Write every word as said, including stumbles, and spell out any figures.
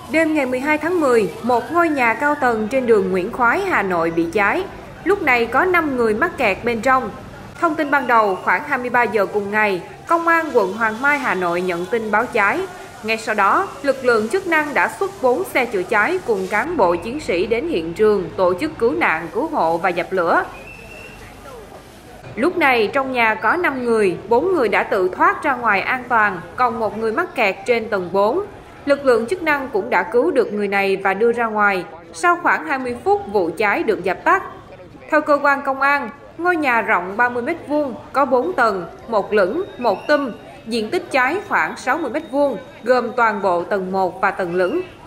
Đêm ngày mười hai tháng mười, một ngôi nhà cao tầng trên đường Nguyễn Khoái, Hà Nội bị cháy. Lúc này có năm người mắc kẹt bên trong. Thông tin ban đầu, khoảng hai mươi ba giờ cùng ngày, Công an quận Hoàng Mai, Hà Nội nhận tin báo cháy. Ngay sau đó, lực lượng chức năng đã xuất bốn xe chữa cháy cùng cán bộ chiến sĩ đến hiện trường tổ chức cứu nạn, cứu hộ và dập lửa. Lúc này, trong nhà có năm người, bốn người đã tự thoát ra ngoài an toàn, còn một người mắc kẹt trên tầng bốn. Lực lượng chức năng cũng đã cứu được người này và đưa ra ngoài. Sau khoảng hai mươi phút, vụ cháy được dập tắt. Theo cơ quan công an, ngôi nhà rộng ba mươi mét vuông, có bốn tầng, một lửng, một tum, diện tích cháy khoảng sáu mươi mét vuông, gồm toàn bộ tầng một và tầng lửng.